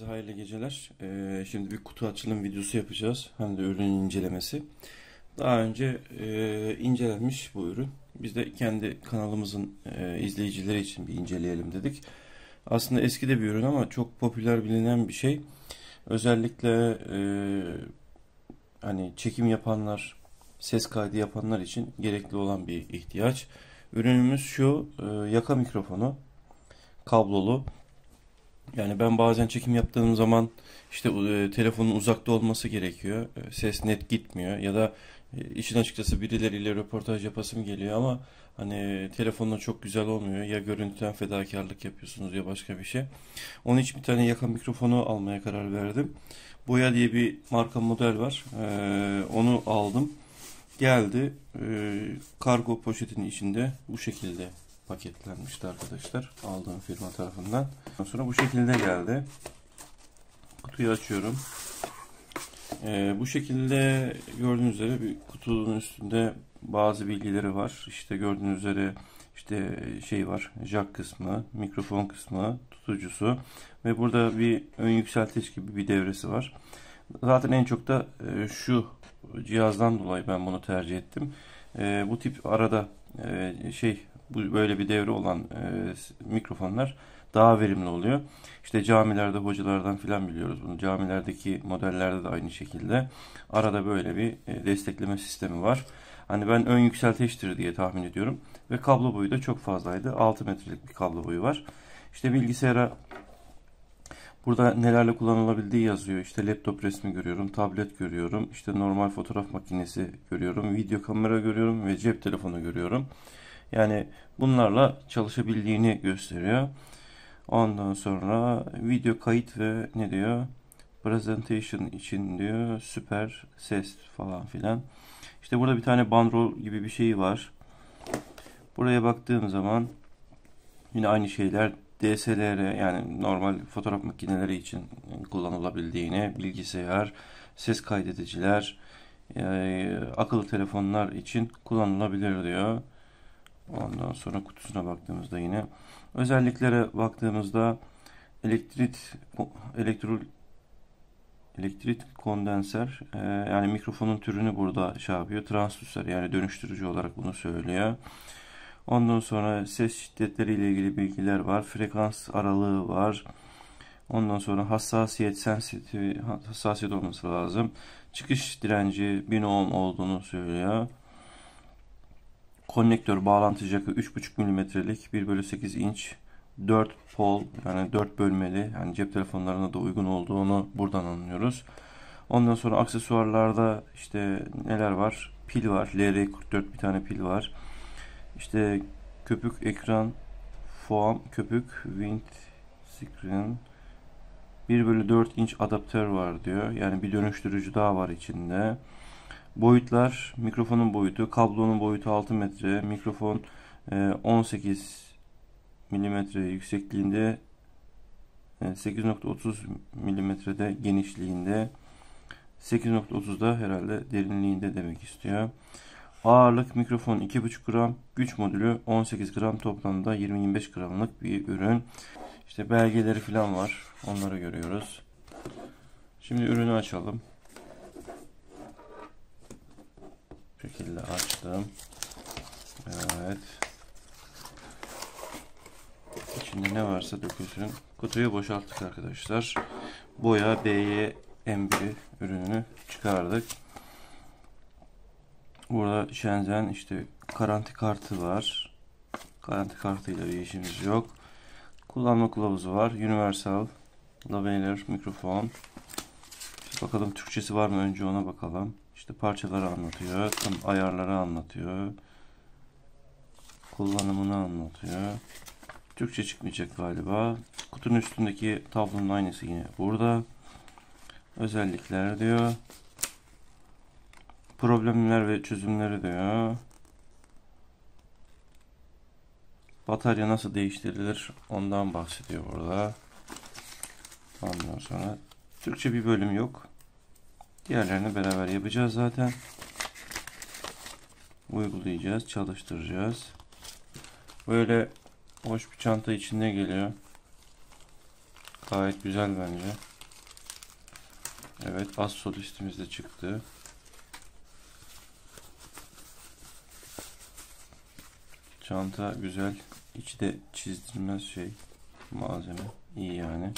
Herkese hayırlı geceler. Şimdi bir kutu açılım videosu yapacağız. Hem de ürünün incelemesi. Daha önce incelenmiş bu ürün. Biz de kendi kanalımızın izleyicileri için bir inceleyelim dedik. Aslında eski de bir ürün ama çok popüler bilinen bir şey. Özellikle hani çekim yapanlar, ses kaydı yapanlar için gerekli olan bir ihtiyaç. Ürünümüz şu, yaka mikrofonu, kablolu. Yani ben bazen çekim yaptığım zaman işte telefonun uzakta olması gerekiyor. Ses net gitmiyor ya da işin açıkçası birileriyle röportaj yapasım geliyor ama hani telefonla çok güzel olmuyor. Ya görüntüden fedakarlık yapıyorsunuz ya başka bir şey. Onun için bir tane yaka mikrofonu almaya karar verdim. Boya diye bir marka model var. Onu aldım. Geldi. Kargo poşetinin içinde bu şekilde paketlenmişti arkadaşlar. Aldığım firma tarafından. Ondan sonra bu şekilde geldi. Kutuyu açıyorum. Bu şekilde gördüğünüz üzere bir kutunun üstünde bazı bilgileri var. İşte gördüğünüz üzere işte şey var. Jack kısmı, mikrofon kısmı, tutucusu ve burada bir ön yükseltici gibi bir devresi var. Zaten en çok da şu cihazdan dolayı ben bunu tercih ettim. Bu tip arada bu böyle bir devre olan mikrofonlar daha verimli oluyor. İşte camilerde hocalardan filan biliyoruz bunu. Camilerdeki modellerde de aynı şekilde arada böyle bir destekleme sistemi var. Hani ben ön yükselteçtir diye tahmin ediyorum. Ve kablo boyu da çok fazlaydı. 6 metrelik bir kablo boyu var. İşte bilgisayara burada nelerle kullanılabildiği yazıyor. İşte laptop resmi görüyorum, tablet görüyorum, işte normal fotoğraf makinesi görüyorum, video kamera görüyorum ve cep telefonu görüyorum. Yani bunlarla çalışabildiğini gösteriyor. Ondan sonra video kayıt ve ne diyor? Presentation için diyor, süper ses falan filan. İşte burada bir tane bandrol gibi bir şey var. Buraya baktığım zaman yine aynı şeyler. DSLR yani normal fotoğraf makineleri için kullanılabildiğini, bilgisayar, ses kaydediciler, akıllı telefonlar için kullanılabilir diyor. Ondan sonra kutusuna baktığımızda yine özelliklere baktığımızda elektrit kondenser, yani mikrofonun türünü burada şey yapıyor. Transdüser yani dönüştürücü olarak bunu söylüyor. Ondan sonra ses şiddetleri ile ilgili bilgiler var. Frekans aralığı var. Ondan sonra hassasiyet olması lazım. Çıkış direnci 1000 ohm olduğunu söylüyor. Konnektör bağlantı jackı 3,5 mm'lik 1/8 inç 4 pol yani 4 bölmeli, yani cep telefonlarına da uygun olduğunu buradan anlıyoruz. Ondan sonra aksesuarlarda işte neler var? Pil var. LR44 bir tane pil var. İşte köpük ekran, foam, köpük, windscreen, 1/4 inç adaptör var diyor. Yani bir dönüştürücü daha var içinde. Boyutlar, mikrofonun boyutu, kablonun boyutu 6 metre, mikrofon 18 milimetre yüksekliğinde, 8,30 milimetrede genişliğinde, 8,30'da herhalde derinliğinde demek istiyor. Ağırlık mikrofon 2,5 gram, güç modülü 18 gram, toplamda 20-25 gramlık bir ürün. İşte belgeleri falan var. Onları görüyoruz. Şimdi ürünü açalım. Bu şekilde açtım. Evet. İçinde ne varsa dökülsün. Kutuyu boşalttık arkadaşlar. Boya BY M1 ürününü çıkardık. Burada Shenzhen işte garanti kartı var. Garanti kartıyla bir işimiz yok. Kullanma kılavuzu var. Universal lavalier mikrofon. İşte bakalım Türkçesi var mı, önce ona bakalım. İşte parçaları anlatıyor. Ayarları anlatıyor. Kullanımını anlatıyor. Türkçe çıkmayacak galiba. Kutunun üstündeki tablonun aynısı yine burada. Özellikler diyor. Problemler ve çözümleri diyor. Batarya nasıl değiştirilir ondan bahsediyor burada. Ondan sonra Türkçe bir bölüm yok. Diğerlerini beraber yapacağız zaten. Uygulayacağız, çalıştıracağız. Böyle hoş bir çanta içinde geliyor. Gayet güzel bence. Evet, az solistimiz de çıktı. Çanta güzel. İçi de çizdirmez şey. Malzeme. İyi yani.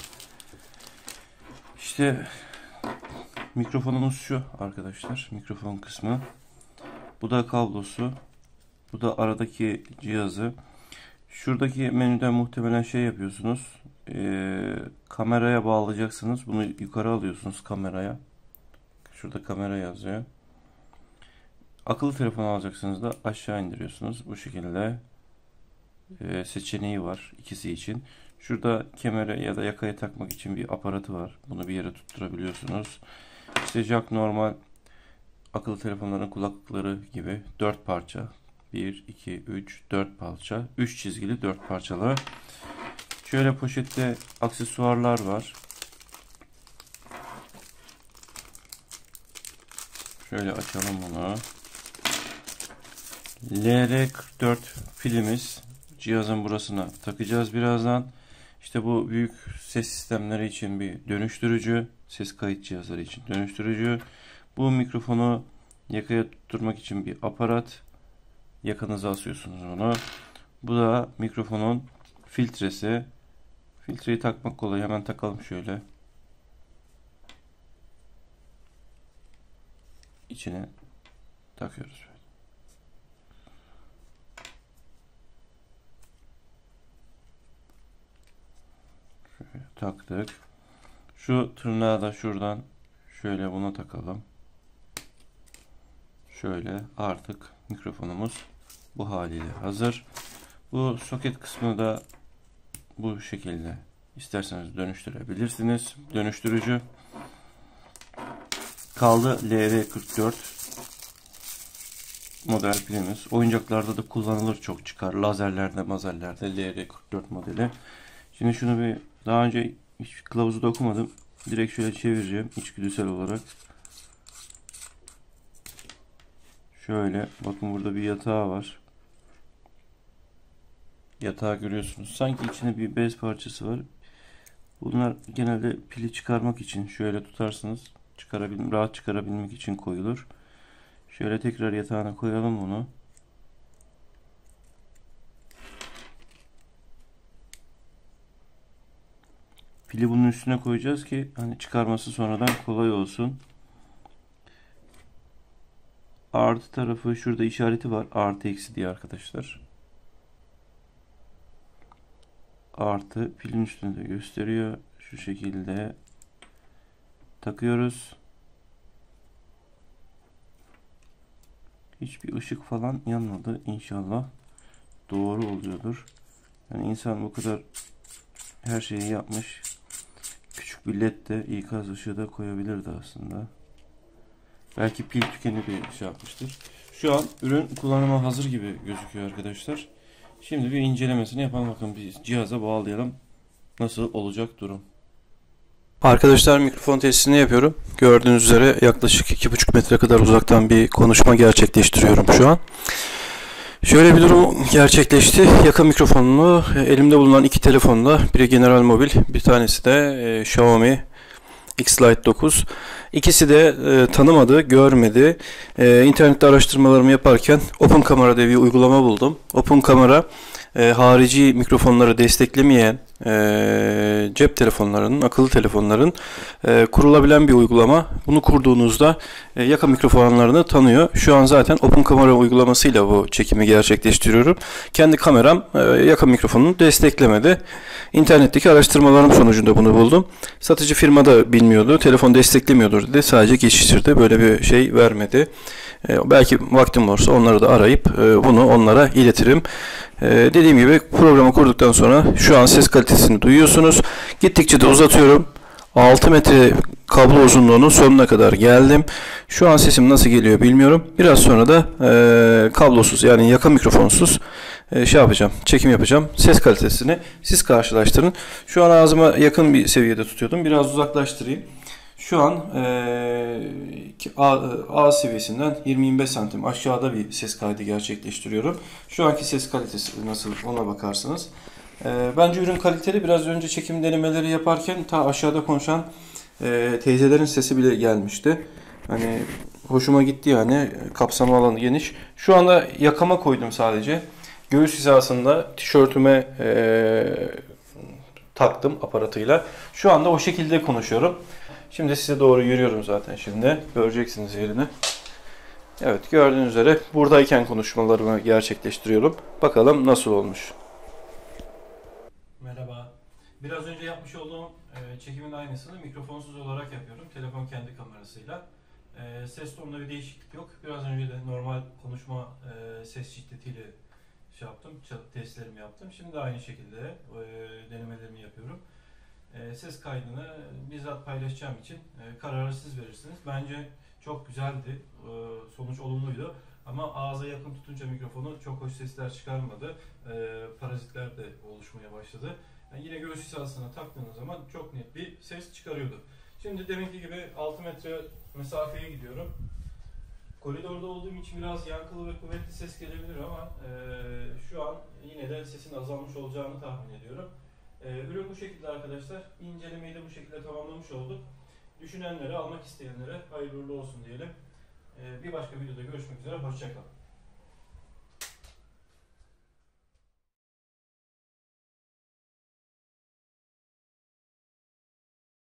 İşte mikrofonumuz şu arkadaşlar. Mikrofon kısmı. Bu da kablosu. Bu da aradaki cihazı. Şuradaki menüden muhtemelen şey yapıyorsunuz. Kameraya bağlayacaksınız. Bunu yukarı alıyorsunuz kameraya. Şurada kamera yazıyor. Akıllı telefon alacaksınız da aşağı indiriyorsunuz. Bu şekilde seçeneği var ikisi için. Şurada kemere ya da yakaya takmak için bir aparatı var. Bunu bir yere tutturabiliyorsunuz. İşte jack normal akıllı telefonların kulaklıkları gibi 4 parça. 1, 2, 3, 4 parça. 3 çizgili 4 parçalı. Şöyle poşette aksesuarlar var. Şöyle açalım bunu. LR44 pilimiz. Cihazın burasına takacağız birazdan. İşte bu büyük ses sistemleri için bir dönüştürücü. Ses kayıt cihazları için dönüştürücü. Bu mikrofonu yakaya tutturmak için bir aparat. Yakanıza asıyorsunuz bunu. Bu da mikrofonun filtresi. Filtreyi takmak kolay. Hemen takalım şöyle. İçine takıyoruz. Şöyle taktık. Şu tırnağı da şuradan şöyle buna takalım. Şöyle artık mikrofonumuz bu haliyle hazır. Bu soket kısmını da bu şekilde isterseniz dönüştürebilirsiniz. Dönüştürücü. Kaldı LR44 model pilimiz. Oyuncaklarda da kullanılır, çok çıkar. Lazerlerde, mazerlerde LR44 modeli. Şimdi şunu bir daha önce hiç kılavuzu da okumadım. Direkt şöyle çevireceğim içgüdüsel olarak. Şöyle bakın, burada bir yatağı var. Yatağı görüyorsunuz. Sanki içinde bir bez parçası var. Bunlar genelde pili çıkarmak için şöyle tutarsınız. Rahat çıkarabilmek için koyulur. Şöyle tekrar yatağına koyalım bunu. Pili bunun üstüne koyacağız ki hani çıkarması sonradan kolay olsun. Artı tarafı şurada işareti var. Artı eksi diye arkadaşlar. Artı pilin üstünde gösteriyor. Şu şekilde takıyoruz. Hiçbir ışık falan yanmadı. İnşallah doğru oluyordur. Yani insan bu kadar her şeyi yapmış. Küçük bir led de, ikaz ışığı da koyabilirdi aslında. Belki pil tükeni bir şey yapmıştır. Şu an ürün kullanıma hazır gibi gözüküyor arkadaşlar. Şimdi bir incelemesini yapalım. Bakın bir cihaza bağlayalım. Nasıl olacak durum. Arkadaşlar, mikrofon testini yapıyorum. Gördüğünüz üzere yaklaşık 2,5 metre kadar uzaktan bir konuşma gerçekleştiriyorum şu an. Şöyle bir durum gerçekleşti. Yaka mikrofonunu elimde bulunan iki telefonla, biri General Mobil, bir tanesi de Xiaomi X-Lite 9. İkisi de tanımadı, görmedi. İnternette araştırmalarımı yaparken Open Camera diye bir uygulama buldum. Open Camera harici mikrofonları desteklemeyen cep telefonlarının, akıllı telefonların kurulabilen bir uygulama. Bunu kurduğunuzda yaka mikrofonlarını tanıyor. Şu an zaten Open Camera uygulamasıyla bu çekimi gerçekleştiriyorum. Kendi kameram yaka mikrofonunu desteklemedi. İnternetteki araştırmalarım sonucunda bunu buldum. Satıcı firma da bilmiyordu. Telefon desteklemiyordur dedi. Sadece geçiştirdi. Böyle bir şey vermedi. Belki vaktim olursa onları da arayıp bunu onlara iletirim. Dediğim gibi programı kurduktan sonra şu an ses kalitesini duyuyorsunuz. Gittikçe de uzatıyorum. 6 metre kablo uzunluğunun sonuna kadar geldim. Şu an sesim nasıl geliyor bilmiyorum. Biraz sonra da kablosuz, yani yaka mikrofonsuz çekim yapacağım. Ses kalitesini siz karşılaştırın. Şu an ağzıma yakın bir seviyede tutuyordum. Biraz uzaklaştırayım. Şu an A seviyesinden 20-25 santim aşağıda bir ses kaydı gerçekleştiriyorum. Şu anki ses kalitesi nasıl, ona bakarsınız. Bence ürün kaliteli. Biraz önce çekim denemeleri yaparken ta aşağıda konuşan Teyzelerin sesi bile gelmişti. Hani hoşuma gitti yani. Kapsama alanı geniş. Şu anda yakama koydum sadece. Göğüs hizasında tişörtüme taktım aparatıyla. Şu anda o şekilde konuşuyorum. Şimdi size doğru yürüyorum zaten şimdi. Göreceksiniz yerini. Evet, gördüğünüz üzere buradayken konuşmalarımı gerçekleştiriyorum. Bakalım nasıl olmuş. Merhaba. Biraz önce yapmış olduğum çekimin aynısını mikrofonsuz olarak yapıyorum. Telefon kendi kamerasıyla. Ses tonunda bir değişiklik yok. Biraz önce de normal konuşma ses şiddetiyle şey yaptım, testlerimi yaptım. Şimdi de aynı şekilde denemelerimi yapıyorum. Ses kaydını bizzat paylaşacağım için kararı siz verirsiniz. Bence çok güzeldi, sonuç olumluydu. Ama ağza yakın tutunca mikrofonu çok hoş sesler çıkarmadı. Parazitler de oluşmaya başladı. Yani yine göğüs hizasına taktığınız zaman çok net bir ses çıkarıyordu. Şimdi deminki gibi 6 metre mesafeye gidiyorum. Koridorda olduğum için biraz yankılı ve kuvvetli ses gelebilir ama şu an yine de sesin azalmış olacağını tahmin ediyorum. Ürün bu şekilde arkadaşlar. İncelemeyi de bu şekilde tamamlamış olduk. Düşünenlere, almak isteyenlere hayırlı uğurlu olsun diyelim. Bir başka videoda görüşmek üzere. Hoşça kalın.